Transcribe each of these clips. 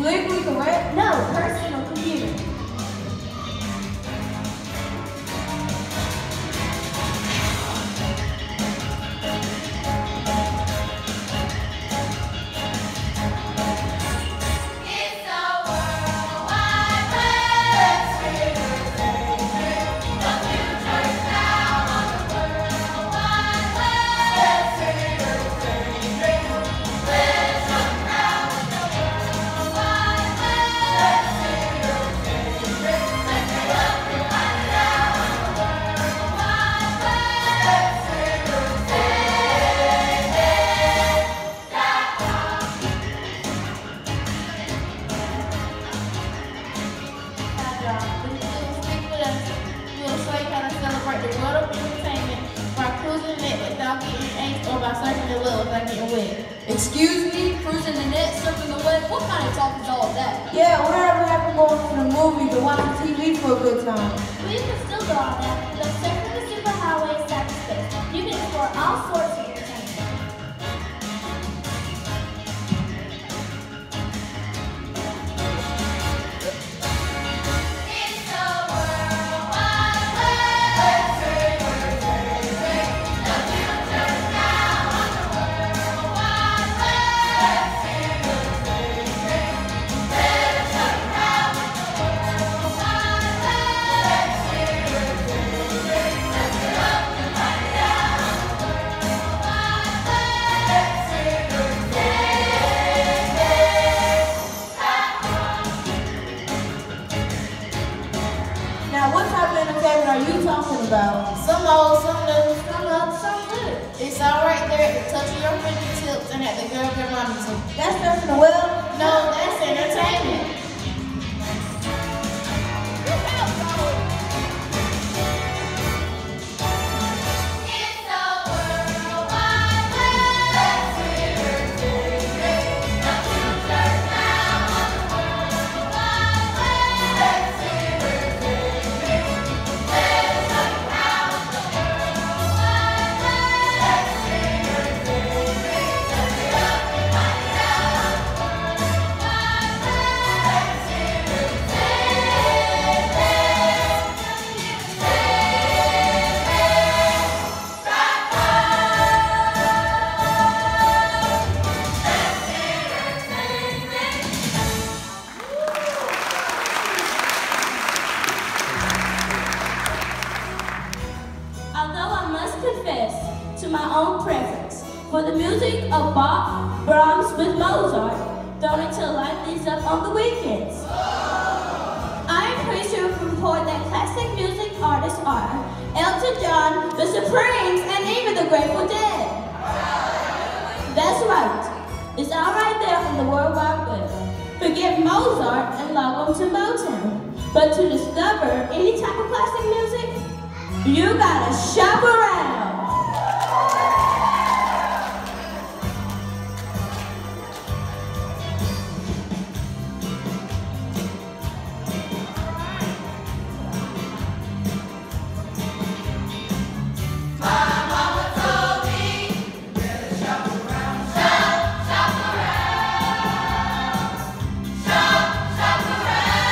legally correct? No, personal computer. Excuse me, cruising the net, surfing the web, what kind of talk is all of that? Yeah, whatever happened going to the movie to watch TV for a good time? Well, you can still do all that, but surfing the superhighway is cyberspace. You can explore all sorts of entertainment. Now, what type of entertainment are you talking about? Some old, some new, some up, some good. It's all right there at the touch of your fingertips and at the girl thermometer. That's surfing the web? No, that's entertainment. Confess to my own preference for the music of Bach, Brahms with Mozart, thrown until life leaves up on the weekends. I am pleased to report that classic music artists are Elton John, the Supremes, and even the Grateful Dead. That's right. It's all right there on the World Wide Web. Forget Mozart and log on to Motown. But to discover any type of classic music, you gotta shop around.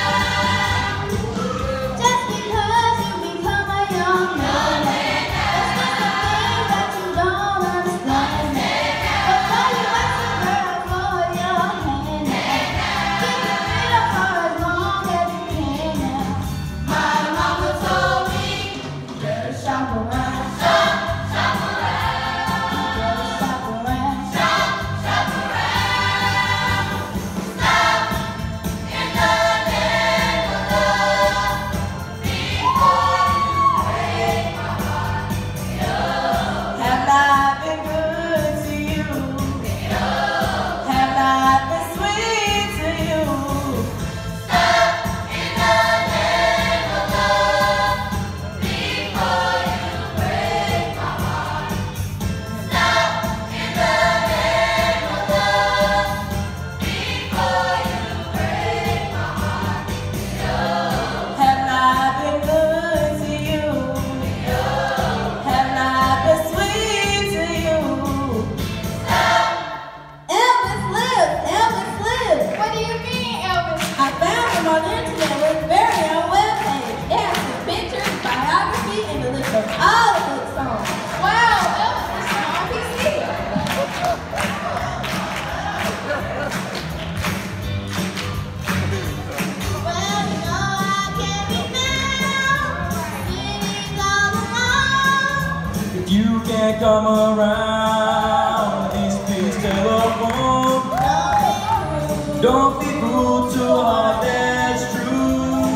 Just because you become a young man come around. Please telephone. Don't be cruel to a heart that's true.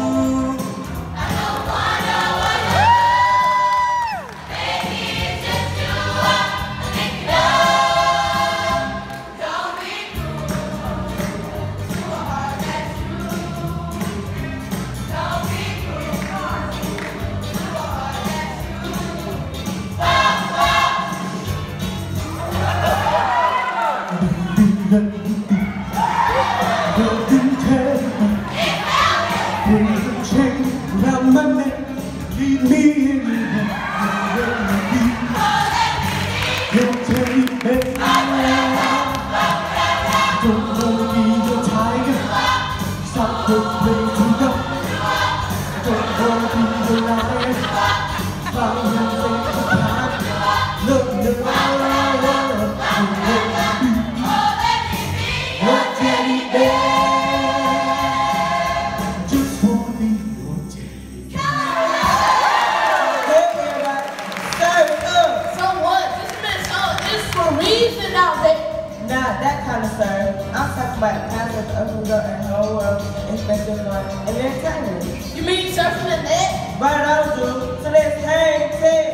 You mean surfing the net? But I don't do. So let's hang ten.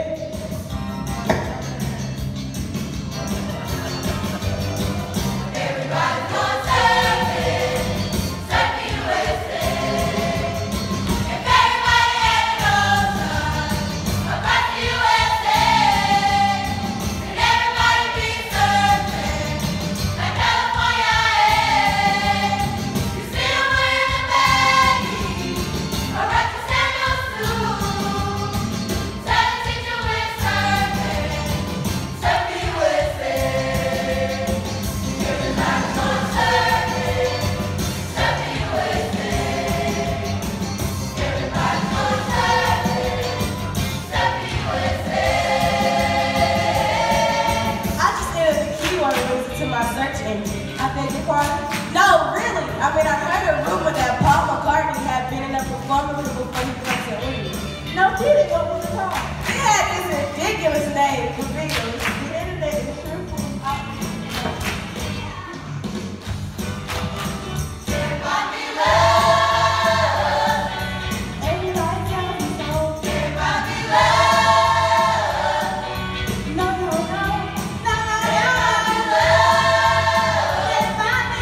Everybody's going surfing, surfing USA. If everybody had an ocean across the USA, then everybody be surfing like California. You see them wearing the baggy, or right to Samuel Sue. Tell the teacher we're surfing, surfing USA. Everybody's going surfing, surfing USA. Everybody's going surfing, surfing USA. I just entered the keyword into my search engine. I beg your pardon? No, really. I mean, I heard a rumor that Paul McCartney had been in a performance before he went to England. No kidding, what was it called? He had this ridiculous name for videos. The internet is true. Everybody love, Everybody tell me so. everybody love, No, no, no. everybody love, everybody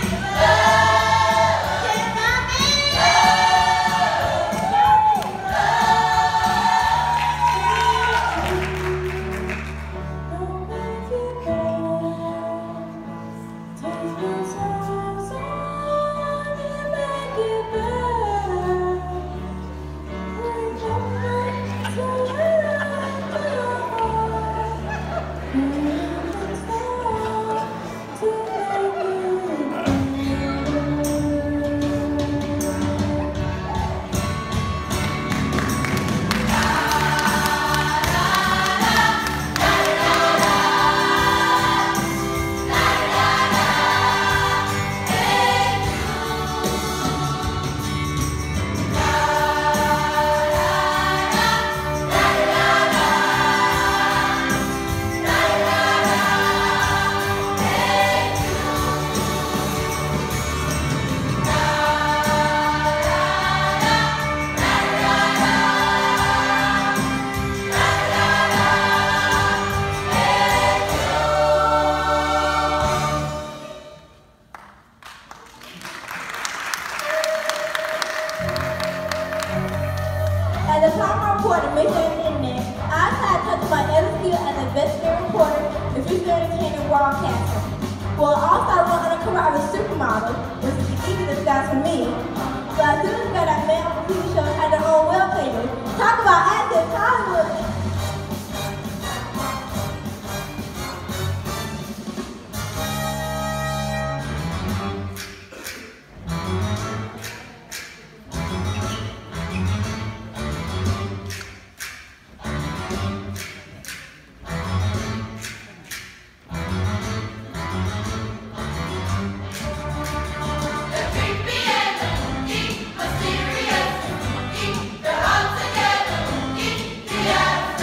As a former reporter, Mission Internet, I had touched my other skill as a investigative reporter and future entertainment broadcaster. Well, also I went undercover as a supermodel, which is the easy disguise for me. So as soon as I got that man on the TV show had their own web pages. Talk about assets, Hollywood. mysterious, they're all together,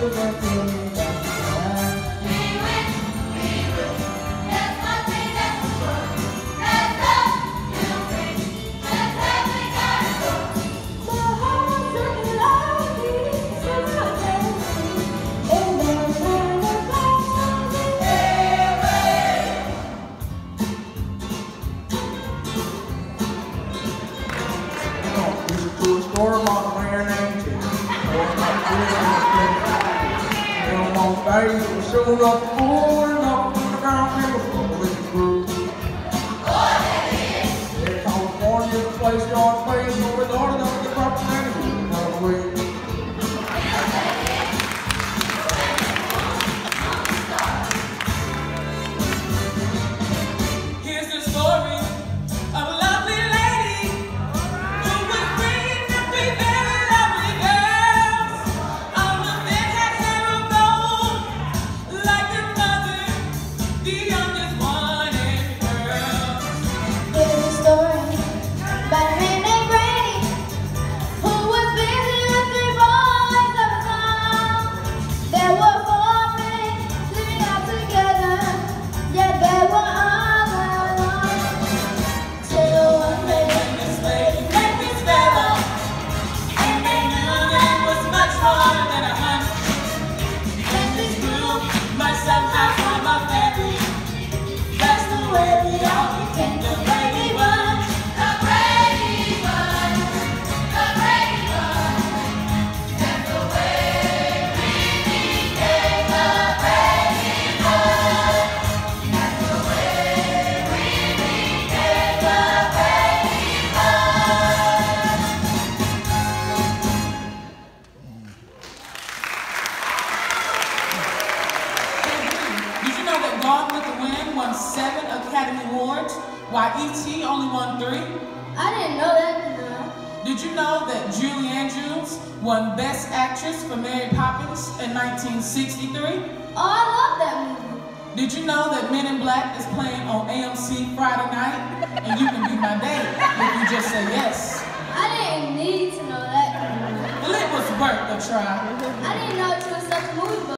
will get through me back to life. We will. There's one thing that's for sure. That's love will bring. That's every kind of door. My heart's looking like this, so I can't see. And there's one about something. Visit to a store, bought a man named Tim. On days, it was showing up full enough when the ground was full with the group. In California, the place yard place, so we ordered up the property and we got away. Here's the story of a lovely lady who was bringing up three very lovely girls. All of them had hair of gold, like their mother, the youngest one in girls. Here's a story about a man named Brady who was busy with three boys of his own. There were four men living out together, yet they were all alone. Till one day This lady met this fella, and they knew there was much more than a hunch. And this group must somehow form a family. That's the way we all became the Brady Bunch. The Brady Bunch. The Brady Bunch. That's the way we became the Brady Bunch. That's the way we became the Brady Bunch. Did you know that Gone with the Wind won 7 Academy Awards, while E.T. only won 3? I didn't know that, did I? Did you know that Julie Andrews won Best Actress for Mary Poppins in 1963? Oh, I love that movie. Did you know that Men in Black is playing on AMC Friday night? And you can be my date if you just say yes. I didn't need to know that. Well, it was worth a try. I didn't know it was such a movie, but